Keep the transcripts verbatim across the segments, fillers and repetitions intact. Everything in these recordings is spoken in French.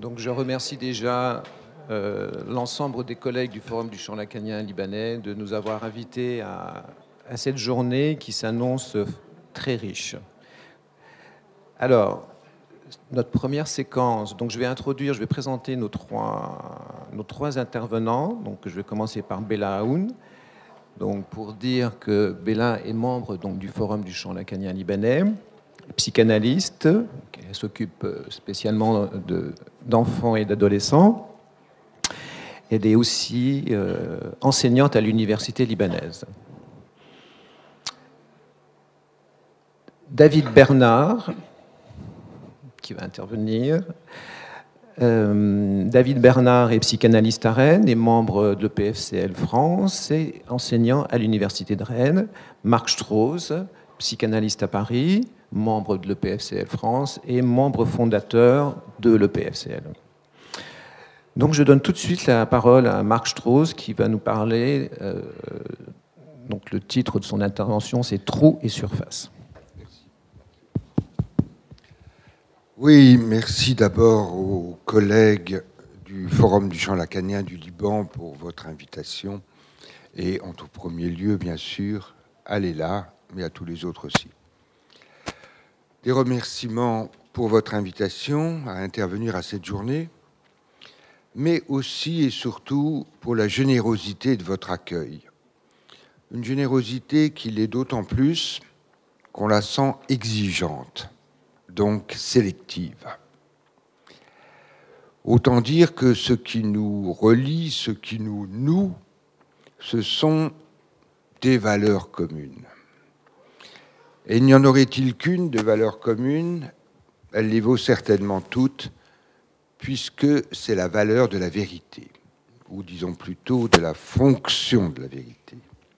Donc je remercie déjà euh, l'ensemble des collègues du Forum du champ lacanien libanais de nous avoir invités à, à cette journée qui s'annonce très riche. Alors, notre première séquence, donc je vais introduire, je vais présenter nos trois, nos trois intervenants. Donc je vais commencer par Bella Aoun. Donc pour dire que Bella est membre donc, du Forum du champ lacanien libanais, psychanalyste, qui s'occupe spécialement de, d'enfants et d'adolescents. Elle est aussi euh, enseignante à l'université libanaise. David Bernard, qui va intervenir. Euh, David Bernard est psychanalyste à Rennes et membre de l'E P F C L France et enseignant à l'université de Rennes. Marc Strauss, psychanalyste à Paris, membre de l'E P F C L France et membre fondateur de l'E P F C L. Donc je donne tout de suite la parole à Marc Strauss qui va nous parler. Euh, donc le titre de son intervention, c'est Trous et surface. Oui, merci d'abord aux collègues du Forum du champ lacanien du Liban pour votre invitation et en tout premier lieu, bien sûr, à Léla, mais à tous les autres aussi. Des remerciements pour votre invitation à intervenir à cette journée, mais aussi et surtout pour la générosité de votre accueil. Une générosité qui l'est d'autant plus qu'on la sent exigeante, donc sélective. Autant dire que ce qui nous relie, ce qui nous noue, ce sont des valeurs communes. Et n'y en aurait-il qu'une de valeurs communes? Elle les vaut certainement toutes, puisque c'est la valeur de la vérité, ou disons plutôt de la fonction de la vérité.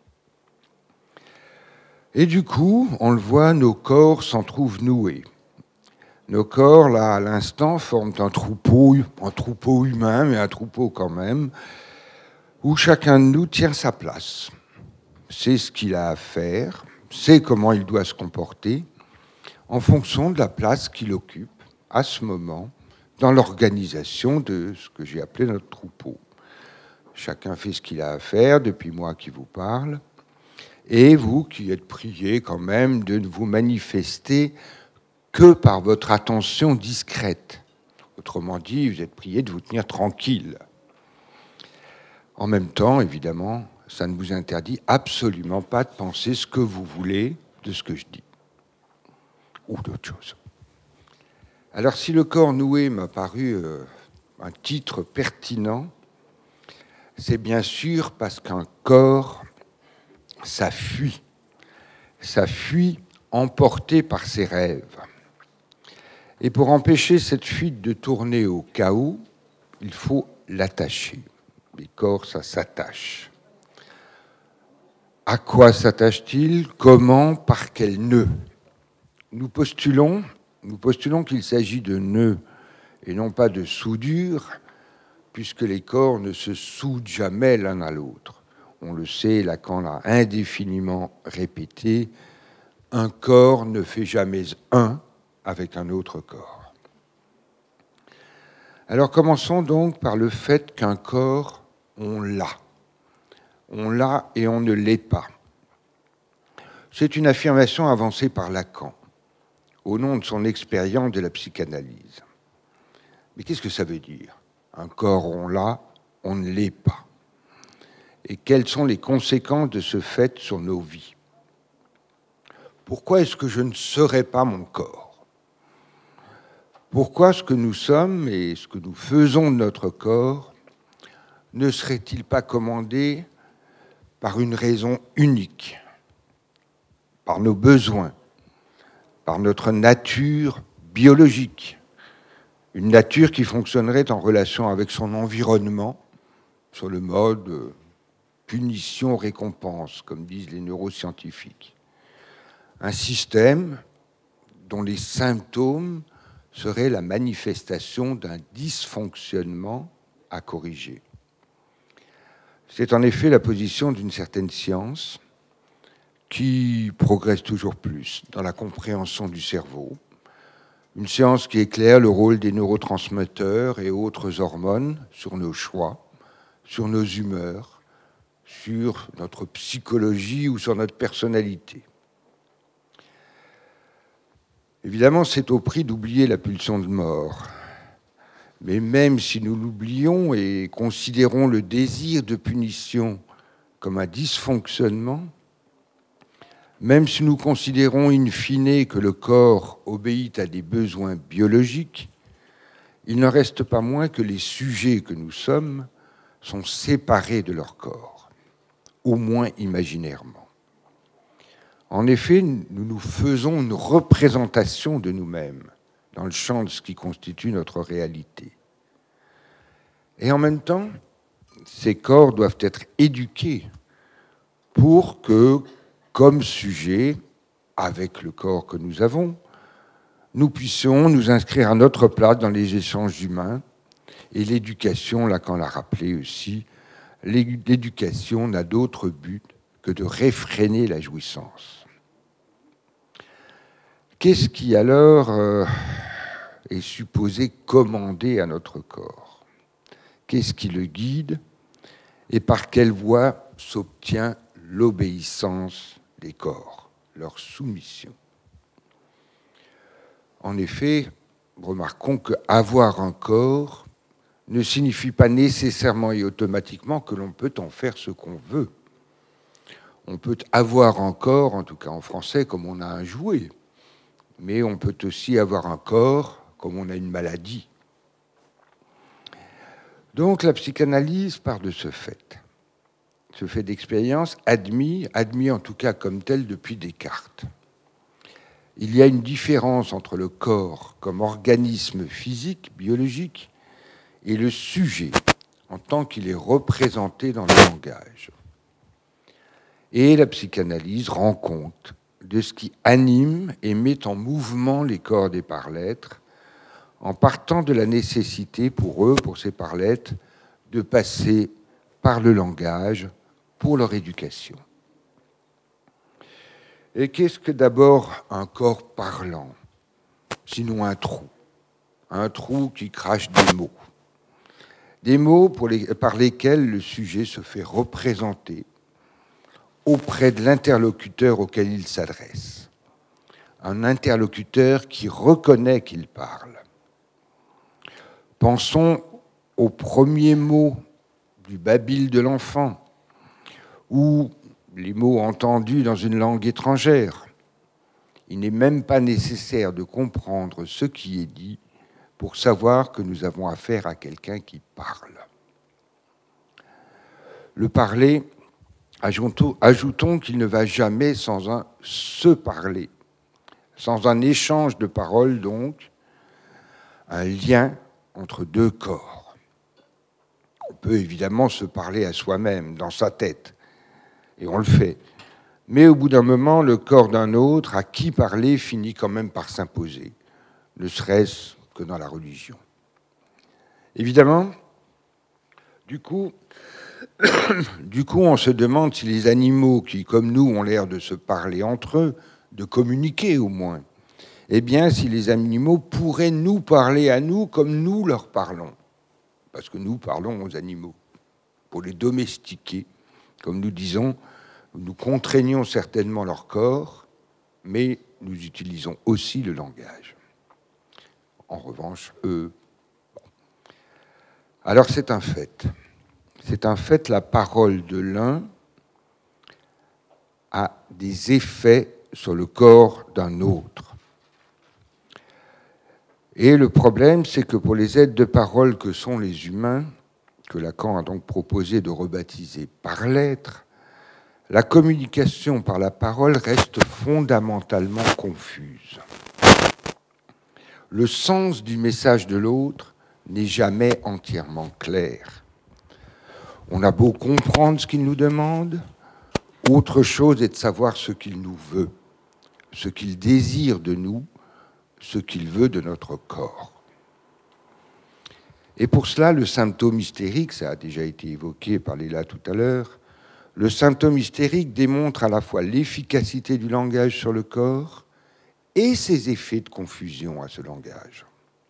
Et du coup, on le voit, nos corps s'en trouvent noués. Nos corps, là, à l'instant, forment un troupeau, un troupeau humain, mais un troupeau quand même, où chacun de nous tient sa place. C'est ce qu'il a à faire, sait comment il doit se comporter, en fonction de la place qu'il occupe à ce moment dans l'organisation de ce que j'ai appelé notre troupeau. Chacun fait ce qu'il a à faire, depuis moi qui vous parle, et vous qui êtes priés quand même de ne vous manifester que par votre attention discrète. Autrement dit, vous êtes prié de vous tenir tranquille. En même temps, évidemment, ça ne vous interdit absolument pas de penser ce que vous voulez de ce que je dis. Ou d'autres choses. Alors, si le corps noué m'a paru euh, un titre pertinent, c'est bien sûr parce qu'un corps, ça fuit. Ça fuit emporté par ses rêves. Et pour empêcher cette fuite de tourner au chaos, il faut l'attacher. Les corps, ça s'attache. À quoi s'attache-t-il? Comment? Par quel nœud? Nous postulons, nous postulons qu'il s'agit de nœuds et non pas de soudure, puisque les corps ne se soudent jamais l'un à l'autre. On le sait, Lacan l'a indéfiniment répété, un corps ne fait jamais un avec un autre corps. Alors commençons donc par le fait qu'un corps, on l'a. On l'a et on ne l'est pas. C'est une affirmation avancée par Lacan, au nom de son expérience de la psychanalyse. Mais qu'est-ce que ça veut dire? Un corps, on l'a, on ne l'est pas. Et quelles sont les conséquences de ce fait sur nos vies? Pourquoi est-ce que je ne serais pas mon corps? Pourquoi ce que nous sommes et ce que nous faisons de notre corps ne serait-il pas commandé par une raison unique, par nos besoins, par notre nature biologique, une nature qui fonctionnerait en relation avec son environnement, sur le mode punition-récompense, comme disent les neuroscientifiques. Un système dont les symptômes serait la manifestation d'un dysfonctionnement à corriger. C'est en effet la position d'une certaine science qui progresse toujours plus dans la compréhension du cerveau, Une science qui éclaire le rôle des neurotransmetteurs et autres hormones sur nos choix, sur nos humeurs, sur notre psychologie ou sur notre personnalité. Évidemment, c'est au prix d'oublier la pulsion de mort. Mais même si nous l'oublions et considérons le désir de punition comme un dysfonctionnement, même si nous considérons in fine que le corps obéit à des besoins biologiques, il n'en reste pas moins que les sujets que nous sommes sont séparés de leur corps, au moins imaginairement. En effet, nous nous faisons une représentation de nous-mêmes dans le champ de ce qui constitue notre réalité. Et en même temps, ces corps doivent être éduqués pour que, comme sujet, avec le corps que nous avons, nous puissions nous inscrire à notre place dans les échanges humains. Et l'éducation, Lacan l'a rappelé aussi, l'éducation n'a d'autre but que de réfréner la jouissance. Qu'est-ce qui alors euh, est supposé commander à notre corps? Qu'est-ce qui le guide? Et par quelle voie s'obtient l'obéissance des corps, leur soumission? En effet, remarquons qu'avoir un corps ne signifie pas nécessairement et automatiquement que l'on peut en faire ce qu'on veut. On peut avoir un corps, en tout cas en français, comme on a un jouet, mais on peut aussi avoir un corps comme on a une maladie. Donc la psychanalyse part de ce fait, ce fait d'expérience admis, admis en tout cas comme tel depuis Descartes. Il y a une différence entre le corps comme organisme physique, biologique, et le sujet en tant qu'il est représenté dans le langage. Et la psychanalyse rend compte de ce qui anime et met en mouvement les corps des parlêtres, en partant de la nécessité pour eux, pour ces parlêtres, de passer par le langage pour leur éducation. Et qu'est-ce que d'abord un corps parlant, sinon un trou, un trou qui crache des mots, des mots pour les, par lesquels le sujet se fait représenter auprès de l'interlocuteur auquel il s'adresse, un interlocuteur qui reconnaît qu'il parle. Pensons aux premiers mots du babil de l'enfant, ou les mots entendus dans une langue étrangère. Il n'est même pas nécessaire de comprendre ce qui est dit pour savoir que nous avons affaire à quelqu'un qui parle. Le parler, ajoutons, ajoutons qu'il ne va jamais sans un se parler, sans un échange de paroles donc, un lien entre deux corps. On peut évidemment se parler à soi-même, dans sa tête, et on le fait. Mais au bout d'un moment, le corps d'un autre, à qui parler, finit quand même par s'imposer, ne serait-ce que dans la religion. Évidemment, du coup, du coup, on se demande si les animaux qui, comme nous, ont l'air de se parler entre eux, de communiquer au moins, eh bien, si les animaux pourraient nous parler à nous comme nous leur parlons, parce que nous parlons aux animaux, pour les domestiquer, comme nous disons, nous contraignons certainement leur corps, mais nous utilisons aussi le langage. En revanche, eux... Bon. Alors c'est un fait. C'est un fait, la parole de l'un a des effets sur le corps d'un autre. Et le problème, c'est que pour les êtres de parole que sont les humains, que Lacan a donc proposé de rebaptiser par l'être, la communication par la parole reste fondamentalement confuse. Le sens du message de l'autre n'est jamais entièrement clair. On a beau comprendre ce qu'il nous demande, autre chose est de savoir ce qu'il nous veut, ce qu'il désire de nous, ce qu'il veut de notre corps. Et pour cela, le symptôme hystérique, ça a déjà été évoqué par Léla tout à l'heure, le symptôme hystérique démontre à la fois l'efficacité du langage sur le corps et ses effets de confusion à ce langage.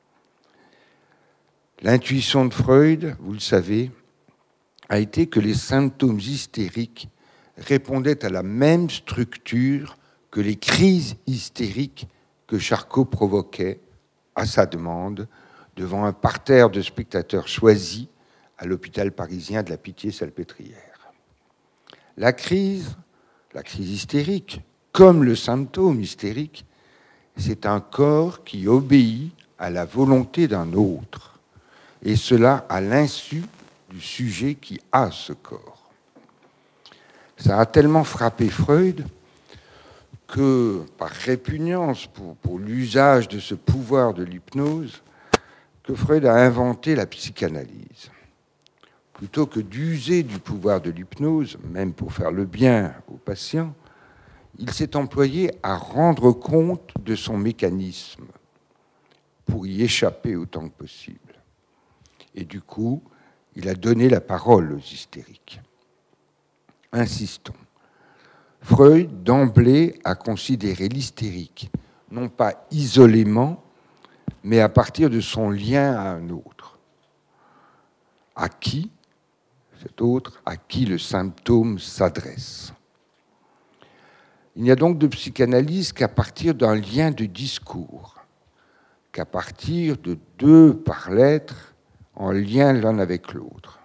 L'intuition de Freud, vous le savez, a été que les symptômes hystériques répondaient à la même structure que les crises hystériques que Charcot provoquait à sa demande devant un parterre de spectateurs choisis à l'hôpital parisien de la Pitié-Salpêtrière. La crise, la crise hystérique, comme le symptôme hystérique, c'est un corps qui obéit à la volonté d'un autre, et cela à l'insu du sujet qui a ce corps. Ça a tellement frappé Freud que, par répugnance pour, pour l'usage de ce pouvoir de l'hypnose, que Freud a inventé la psychanalyse. Plutôt que d'user du pouvoir de l'hypnose, même pour faire le bien aux patients, il s'est employé à rendre compte de son mécanisme pour y échapper autant que possible. Et du coup, il a donné la parole aux hystériques. Insistons. Freud, d'emblée, a considéré l'hystérique, non pas isolément, mais à partir de son lien à un autre. À qui, cet autre, à qui le symptôme s'adresse. Il n'y a donc de psychanalyse qu'à partir d'un lien de discours, qu'à partir de deux par lettre en lien l'un avec l'autre.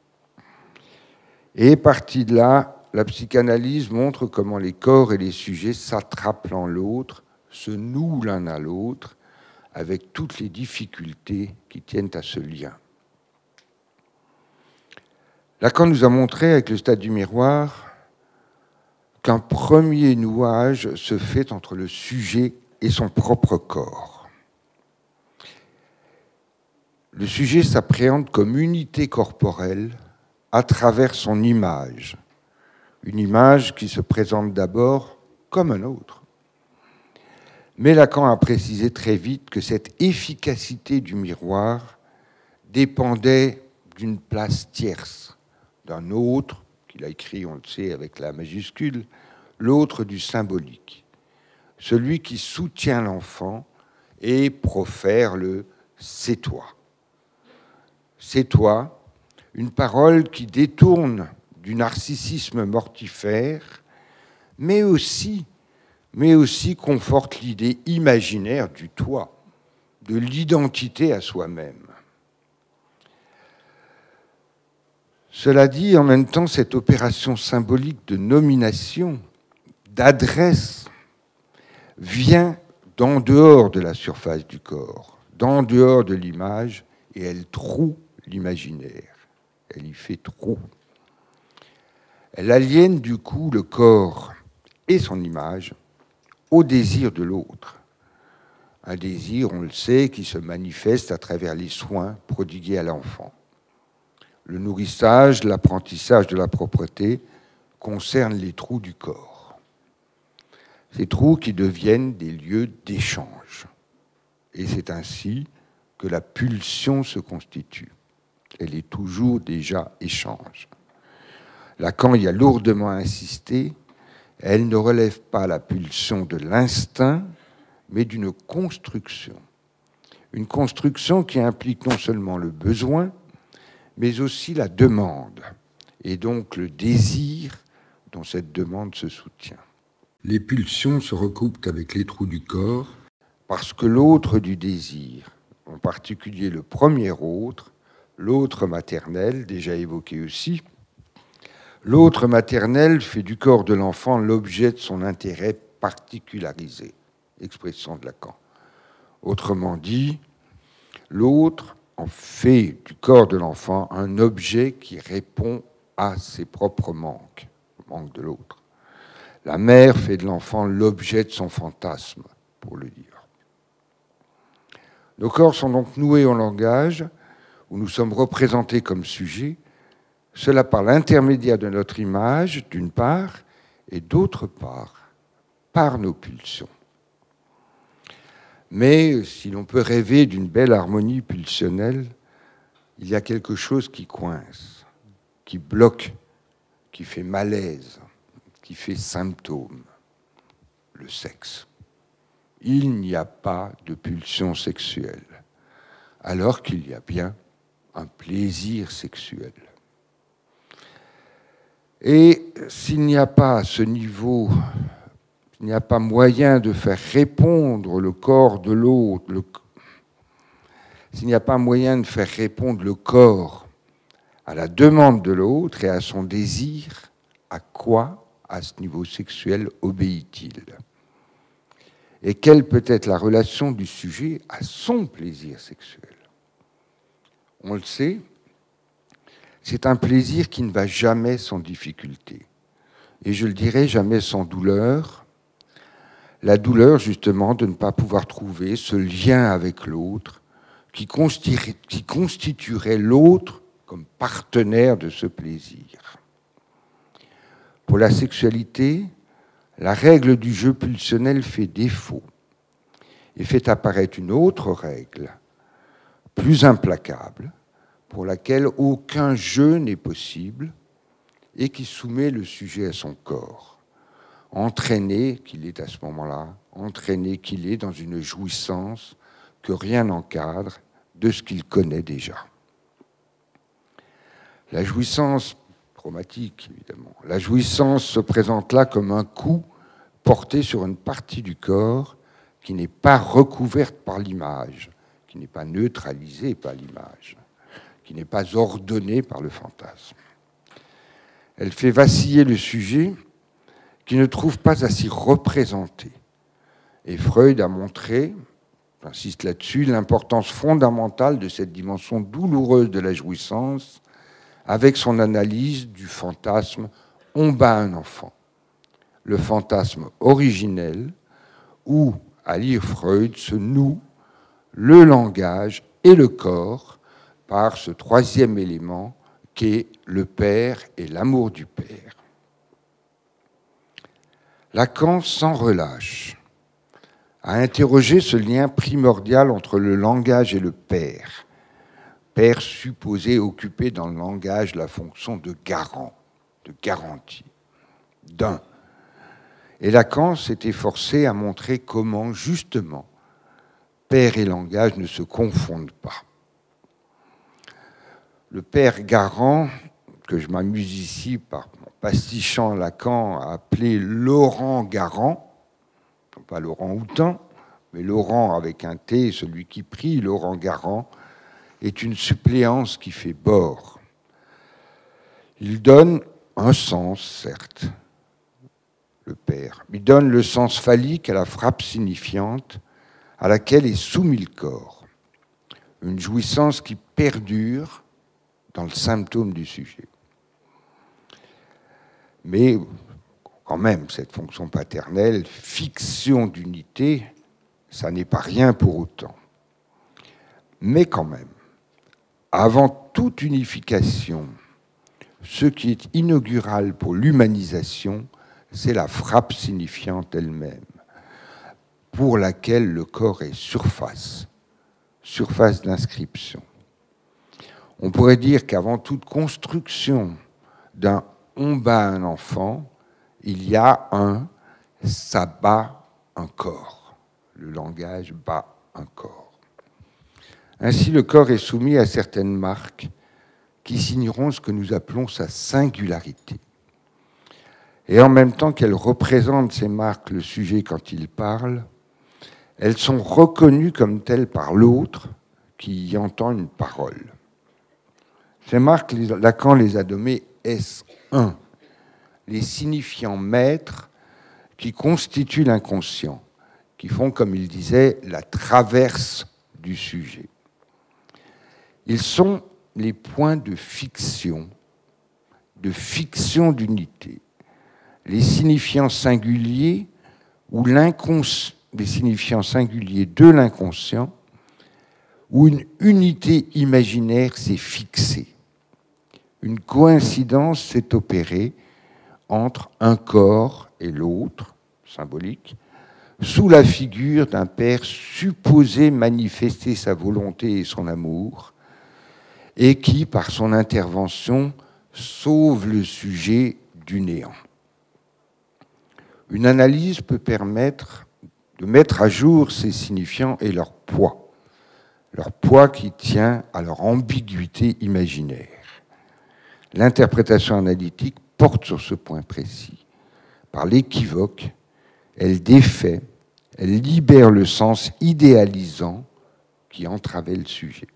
Et partie de là, la psychanalyse montre comment les corps et les sujets s'attrapent l'un l'autre, se nouent l'un à l'autre, avec toutes les difficultés qui tiennent à ce lien. Lacan nous a montré, avec le stade du miroir, qu'un premier nouage se fait entre le sujet et son propre corps. Le sujet s'appréhende comme unité corporelle à travers son image, une image qui se présente d'abord comme un autre. Mais Lacan a précisé très vite que cette efficacité du miroir dépendait d'une place tierce, d'un autre, qu'il a écrit, on le sait, avec la majuscule, l'autre du symbolique, celui qui soutient l'enfant et profère le « c'est toi ». C'est toi, une parole qui détourne du narcissisme mortifère, mais aussi, mais aussi conforte l'idée imaginaire du toi, de l'identité à soi-même. Cela dit, en même temps, cette opération symbolique de nomination, d'adresse, vient d'en dehors de la surface du corps, d'en dehors de l'image, et elle troue l'imaginaire. Elle y fait trou. Elle aliène du coup le corps et son image au désir de l'autre. Un désir, on le sait, qui se manifeste à travers les soins prodigués à l'enfant. Le nourrissage, l'apprentissage de la propreté concernent les trous du corps. Ces trous qui deviennent des lieux d'échange. Et c'est ainsi que la pulsion se constitue. Elle est toujours déjà échange. Lacan y a lourdement insisté, elle ne relève pas la pulsion de l'instinct, mais d'une construction. Une construction qui implique non seulement le besoin, mais aussi la demande, et donc le désir dont cette demande se soutient. Les pulsions se recoupent avec les trous du corps, parce que l'autre du désir, en particulier le premier autre, l'autre maternel, déjà évoqué aussi, l'autre maternel fait du corps de l'enfant l'objet de son intérêt particularisé, expression de Lacan. Autrement dit, l'autre en fait du corps de l'enfant un objet qui répond à ses propres manques, le manque de l'autre. La mère fait de l'enfant l'objet de son fantasme, pour le dire. Nos corps sont donc noués en langage, où nous sommes représentés comme sujets, cela par l'intermédiaire de notre image, d'une part, et d'autre part, par nos pulsions. Mais si l'on peut rêver d'une belle harmonie pulsionnelle, il y a quelque chose qui coince, qui bloque, qui fait malaise, qui fait symptôme, le sexe. il n'y a pas de pulsion sexuelle, alors qu'il y a bien un plaisir sexuel. Et s'il n'y a pas à ce niveau, il n'y a pas moyen de faire répondre le corps de l'autre, le... s'il n'y a pas moyen de faire répondre le corps à la demande de l'autre et à son désir, à quoi, à ce niveau sexuel, obéit-il? Et quelle peut être la relation du sujet à son plaisir sexuel? On le sait, c'est un plaisir qui ne va jamais sans difficulté. Et je le dirais, jamais sans douleur. La douleur, justement, de ne pas pouvoir trouver ce lien avec l'autre qui constituerait, qui constituerait l'autre comme partenaire de ce plaisir. Pour la sexualité, la règle du jeu pulsionnel fait défaut et fait apparaître une autre règle, plus implacable, pour laquelle aucun jeu n'est possible et qui soumet le sujet à son corps, entraîné qu'il est à ce moment-là, entraîné qu'il est dans une jouissance que rien n'encadre de ce qu'il connaît déjà. La jouissance traumatique, évidemment, la jouissance se présente là comme un coup porté sur une partie du corps qui n'est pas recouverte par l'image, qui n'est pas neutralisée par l'image, qui n'est pas ordonnée par le fantasme. Elle fait vaciller le sujet qui ne trouve pas à s'y représenter. Et Freud a montré, j'insiste là-dessus, l'importance fondamentale de cette dimension douloureuse de la jouissance avec son analyse du fantasme « on bat un enfant », le fantasme originel où, à lire Freud, se noue le langage et le corps par ce troisième élément qu'est le père et l'amour du père. Lacan, sans relâche, a interrogé ce lien primordial entre le langage et le père, père supposé occuper dans le langage la fonction de garant, de garantie, d'un. Et Lacan s'est efforcé à montrer comment, justement, père et langage ne se confondent pas. Le père garant, que je m'amuse ici par mon pastichant Lacan à appeler Laurent Garant, non pas Laurent Houtan, mais Laurent avec un T, celui qui prie, Laurent Garant, est une suppléance qui fait bord. Il donne un sens, certes, le père. Il donne le sens phallique à la frappe signifiante à laquelle est soumis le corps. Une jouissance qui perdure dans le symptôme du sujet. Mais quand même, cette fonction paternelle, fiction d'unité, ça n'est pas rien pour autant. Mais quand même, avant toute unification, ce qui est inaugural pour l'humanisation, c'est la frappe signifiante elle-même, pour laquelle le corps est surface, surface d'inscription. On pourrait dire qu'avant toute construction d'un « on bat un enfant », il y a un « ça bat un corps ». Le langage bat un corps. Ainsi, le corps est soumis à certaines marques qui signeront ce que nous appelons sa singularité. Et en même temps qu'elles représentent ces marques le sujet quand il parle, elles sont reconnues comme telles par l'autre qui y entend une parole. Ces marques, Lacan les a nommées S un, les signifiants maîtres qui constituent l'inconscient, qui font, comme il disait, la traverse du sujet. Ils sont les points de fiction, de fiction d'unité, les signifiants singuliers ou l'inconscient, les signifiants singuliers de l'inconscient, où une unité imaginaire s'est fixée. Une coïncidence s'est opérée entre un corps et l'autre, symbolique, sous la figure d'un père supposé manifester sa volonté et son amour, et qui, par son intervention, sauve le sujet du néant. Une analyse peut permettre de mettre à jour ces signifiants et leur poids, leur poids qui tient à leur ambiguïté imaginaire. L'interprétation analytique porte sur ce point précis. Par l'équivoque, elle défait, elle libère le sens idéalisant qui entravait le sujet.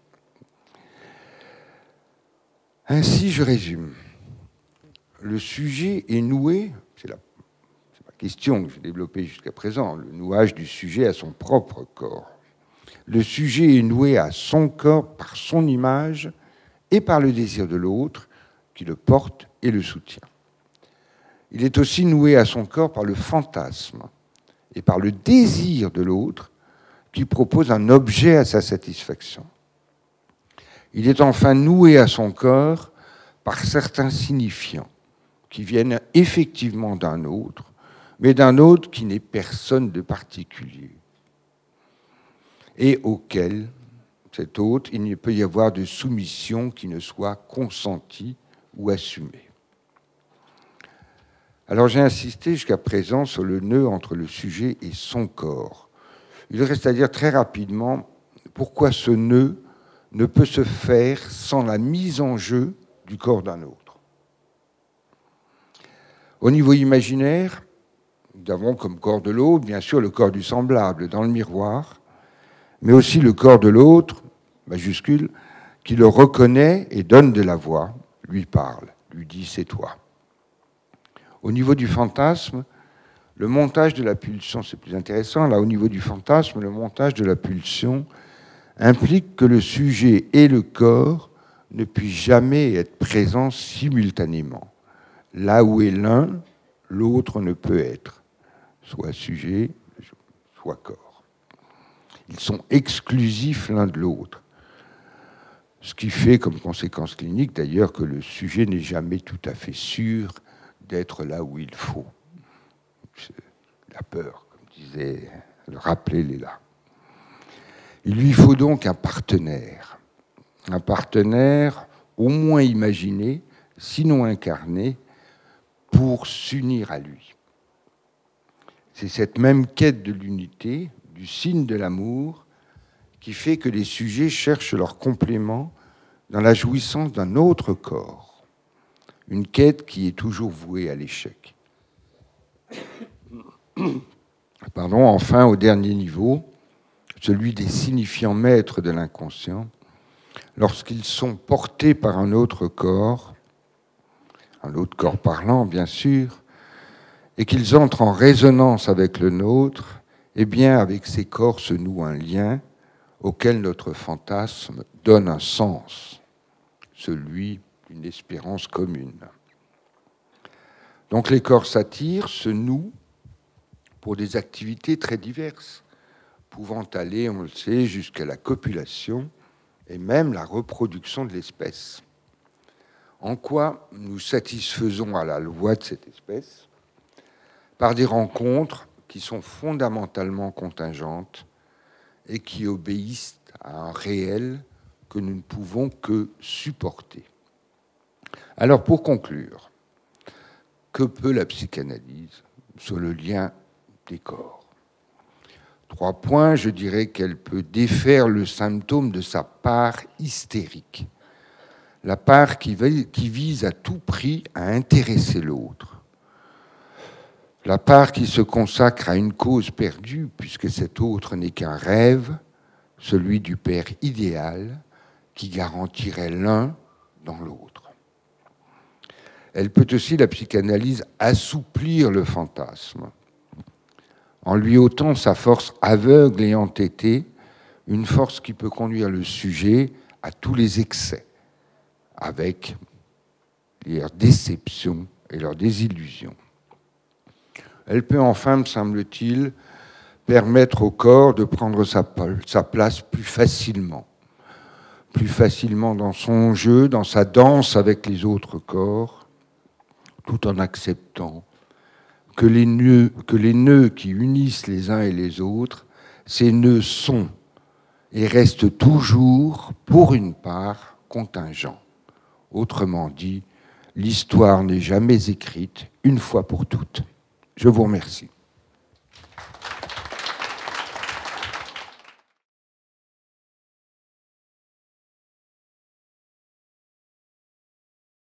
Ainsi, je résume. Le sujet est noué, c'est la, c'est la question que j'ai développée jusqu'à présent, le nouage du sujet à son propre corps. Le sujet est noué à son corps par son image et par le désir de l'autre qui le porte et le soutient. Il est aussi noué à son corps par le fantasme et par le désir de l'autre qui propose un objet à sa satisfaction. Il est enfin noué à son corps par certains signifiants qui viennent effectivement d'un autre, mais d'un autre qui n'est personne de particulier, et auquel, cet autre, il ne peut y avoir de soumission qui ne soit consentie ou assumée. Alors j'ai insisté jusqu'à présent sur le nœud entre le sujet et son corps. Il reste à dire très rapidement pourquoi ce nœud ne peut se faire sans la mise en jeu du corps d'un autre. Au niveau imaginaire, nous avons comme corps de l'autre, bien sûr, le corps du semblable dans le miroir, mais aussi le corps de l'autre, majuscule, qui le reconnaît et donne de la voix, lui parle, lui dit « c'est toi ». Au niveau du fantasme, le montage de la pulsion, c'est plus intéressant, là, au niveau du fantasme, le montage de la pulsion implique que le sujet et le corps ne puissent jamais être présents simultanément. Là où est l'un, l'autre ne peut être, soit sujet, soit corps. Ils sont exclusifs l'un de l'autre. Ce qui fait comme conséquence clinique, d'ailleurs, que le sujet n'est jamais tout à fait sûr d'être là où il faut. La peur, comme disait, le rappeler Léla. Il lui faut donc un partenaire, un partenaire au moins imaginé, sinon incarné, pour s'unir à lui. C'est cette même quête de l'unité, du signe de l'amour, qui fait que les sujets cherchent leur complément dans la jouissance d'un autre corps. Une quête qui est toujours vouée à l'échec. Pardon, enfin, au dernier niveau, celui des signifiants maîtres de l'inconscient, lorsqu'ils sont portés par un autre corps, un autre corps parlant, bien sûr, et qu'ils entrent en résonance avec le nôtre, eh bien, avec ces corps se noue un lien auquel notre fantasme donne un sens, celui d'une espérance commune. Donc les corps s'attirent, se nouent pour des activités très diverses, pouvant aller, on le sait, jusqu'à la copulation et même la reproduction de l'espèce. En quoi nous satisfaisons à la loi de cette espèce? Par des rencontres qui sont fondamentalement contingentes et qui obéissent à un réel que nous ne pouvons que supporter. Alors, pour conclure, que peut la psychanalyse sur le lien des corps? Trois points, je dirais qu'elle peut défaire le symptôme de sa part hystérique. La part qui vise à tout prix à intéresser l'autre. La part qui se consacre à une cause perdue, puisque cet autre n'est qu'un rêve, celui du père idéal, qui garantirait l'un dans l'autre. Elle peut aussi, la psychanalyse, assouplir le fantasme, en lui ôtant sa force aveugle et entêtée, une force qui peut conduire le sujet à tous les excès, avec leurs déceptions et leurs désillusions. Elle peut enfin, me semble-t-il, permettre au corps de prendre sa, sa place plus facilement, plus facilement dans son jeu, dans sa danse avec les autres corps, tout en acceptant que les nœuds, que les nœuds qui unissent les uns et les autres, ces nœuds sont et restent toujours, pour une part, contingents. Autrement dit, l'histoire n'est jamais écrite une fois pour toutes. Je vous remercie.